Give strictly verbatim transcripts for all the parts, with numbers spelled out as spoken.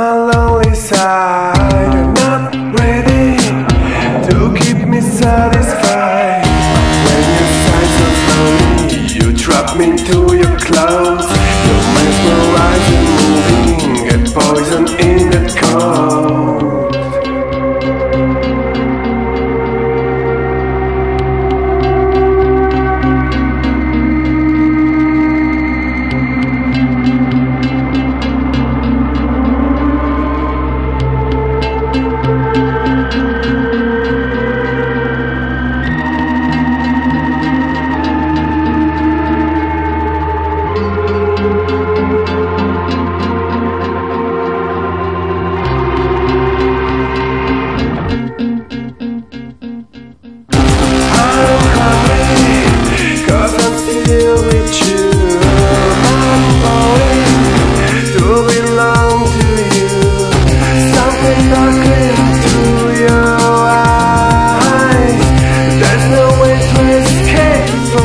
my lonely side. You're not ready to keep me satisfied. When you sigh so slowly, you trap me to your clothes. You're mesmerizing, moving, get poison in that cold.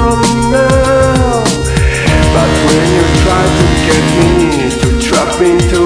Trap me to